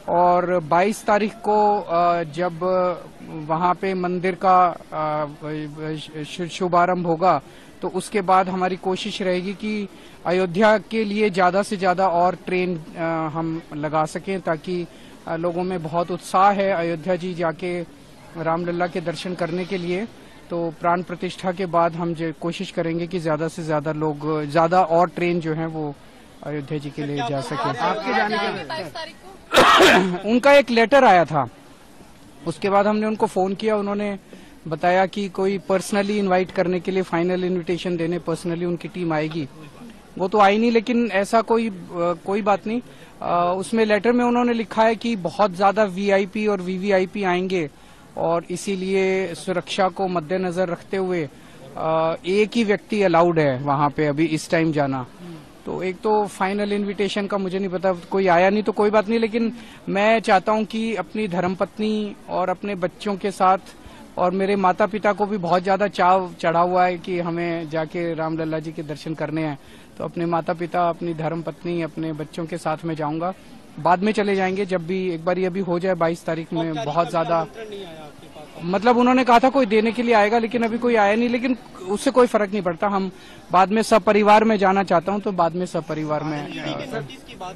और 22 तारीख को जब वहां पे मंदिर का शुभारंभ होगा तो उसके बाद हमारी कोशिश रहेगी कि अयोध्या के लिए ज्यादा से ज्यादा और ट्रेन हम लगा सकें, ताकि लोगों में बहुत उत्साह है अयोध्या जी जाके रामलला के दर्शन करने के लिए। तो प्राण प्रतिष्ठा के बाद हम कोशिश करेंगे कि ज्यादा से ज्यादा लोग, ज्यादा और ट्रेन जो है वो अयोध्या जी के लिए जा सके। आपके जाने के उनका एक लेटर आया था, उसके बाद हमने उनको फोन किया, उन्होंने बताया कि कोई पर्सनली इनवाइट करने के लिए, फाइनल इनविटेशन देने पर्सनली उनकी टीम आएगी। वो तो आई नहीं, लेकिन ऐसा कोई बात नहीं। उसमें लेटर में उन्होंने लिखा है कि बहुत ज्यादा वीआईपी और वीवीआईपी आएंगे और इसीलिए सुरक्षा को मद्देनजर रखते हुए एक ही व्यक्ति अलाउड है वहां पे अभी इस टाइम जाना। तो एक तो फाइनल इनविटेशन का मुझे नहीं पता, कोई आया नहीं तो कोई बात नहीं, लेकिन मैं चाहता हूं कि अपनी धर्मपत्नी और अपने बच्चों के साथ, और मेरे माता पिता को भी बहुत ज्यादा चाव चढ़ा हुआ है कि हमें जाके रामलला जी के दर्शन करने हैं, तो अपने माता पिता, अपनी धर्मपत्नी, अपने बच्चों के साथ में जाऊंगा। बाद में चले जाएंगे जब भी एक बार ये भी हो जाए 22 तारीख में। बहुत ज्यादा मतलब उन्होंने कहा था कोई देने के लिए आएगा, लेकिन अभी कोई आया नहीं, लेकिन उससे कोई फर्क नहीं पड़ता। हम बाद में सपरिवार में जाना चाहता हूं तो बाद में सपरिवार में